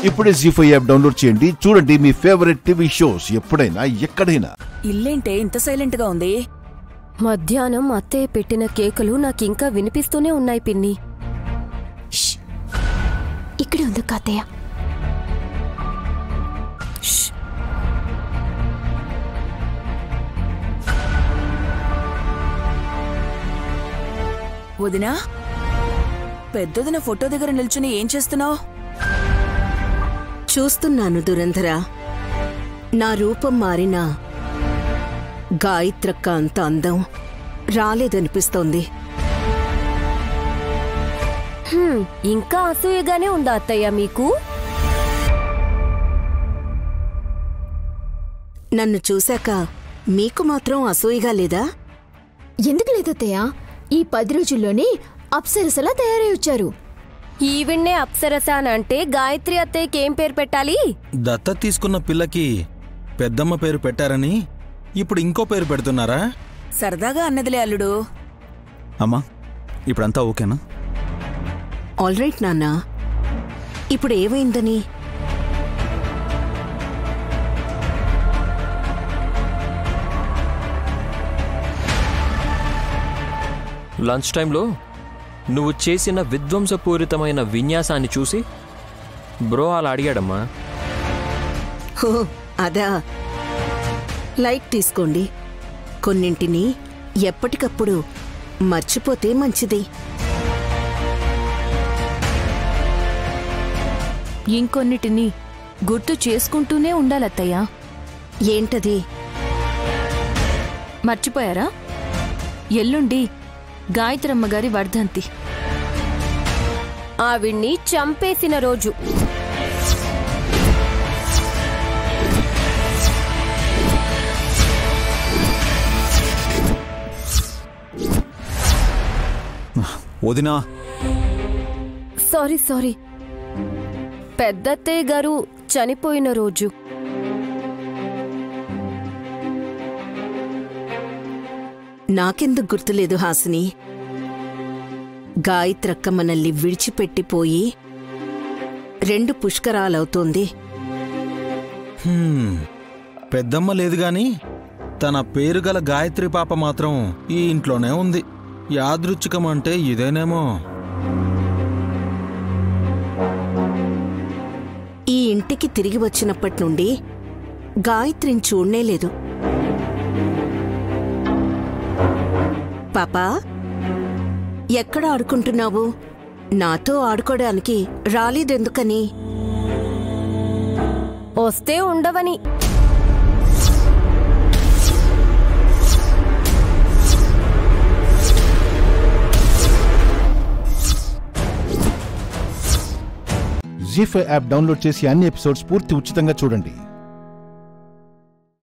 ఇప్పుడే జీ5 app download చేయండి. చూడండి మీ ఫేవరెట్ టీవీ షోస్ ఎప్పుడైనా ఎక్కడైనా. ఇల్లేంటే ఇంత సైలెంట్ గా ఉంది? మధ్యాహ్నం అత్తయ్య పెట్టిన కేకలు నాకింకా వినిపిస్తూనే ఉన్నాయి పిన్ని. ఇక్కడే ఉంది అత్తయ్య. వదినా, పెద్దదిన ఫోటో దగ్గర నిల్చుని ఏం చేస్తున్నావు? చూస్తున్నాను దురంధర. నా రూపం మారినా గాయత్రక్క అంత అందం రాలేదనిపిస్తోంది. ఇంకా అసూయగానే ఉందా అత్తయ్య మీకు? నన్ను చూశాక మీకు మాత్రం అసూయగా లేదా? ఎందుకు లేదత్తయ్య? ఈ 10 రోజుల్లోనే అప్సరసలా తయారై వచ్చారు. ఈవిడ్నే అప్సరస అంటే గాయత్రి అత్తయ్యకి ఏం పేరు పెట్టాలి? దత్త తీసుకున్న పిల్లకి పెద్దమ్మ పేరు పెట్టారని ఇప్పుడు ఇంకో పేరు పెడుతున్నారా? సరదాగా అన్నదిలే అల్లుడు. అమ్మా, ఇప్పుడంతా ఓకేనా? ఆల్రైట్ నాన్న. ఇప్పుడు ఏమైందని? లంచ్ టైంలో నువ్వు చేసిన విధ్వంసపూరితమైన విన్యాసాన్ని చూసి బ్రో అలా అడిగాడమ్మా. హో, అదా. లైట్ తీసుకోండి. కొన్నింటిని ఎప్పటికప్పుడు మర్చిపోతే మంచిది. ఇంకొన్నిటిని గుర్తు చేసుకుంటూనే ఉండాలత్తయ్య. ఏంటది? మర్చిపోయారా? ఎల్లుండి గాయత్రమ్మగారి వర్ధంతి. ఆవిడ్ని చంపేసిన రోజు. వదినా, సారీ. పెద్దత్తయ్య గారు చనిపోయిన రోజు. నాకెందుకు గుర్తులేదు హాసిని? గాయత్రక్క మనల్ని విడిచిపెట్టిపోయి 2 పుష్కరాలవుతోంది. పెద్దమ్మ లేదు గాని తన పేరుగల గాయత్రి పాప మాత్రం ఈ ఇంట్లోనే ఉంది. యాదృచ్ఛికం అంటే ఇదేనేమో. ఈ ఇంటికి తిరిగి వచ్చినప్పటి నుండి గాయత్రిని చూడనే లేదు. పాపా, ఎక్కడ ఆడుకుంటున్నావు? నాతో ఆడుకోవడానికి రాలేదెందుకని? వస్తే ఉండవని. జీ5 యాప్ డౌన్లోడ్ చేసి అన్ని ఎపిసోడ్స్ పూర్తి ఉచితంగా చూడండి.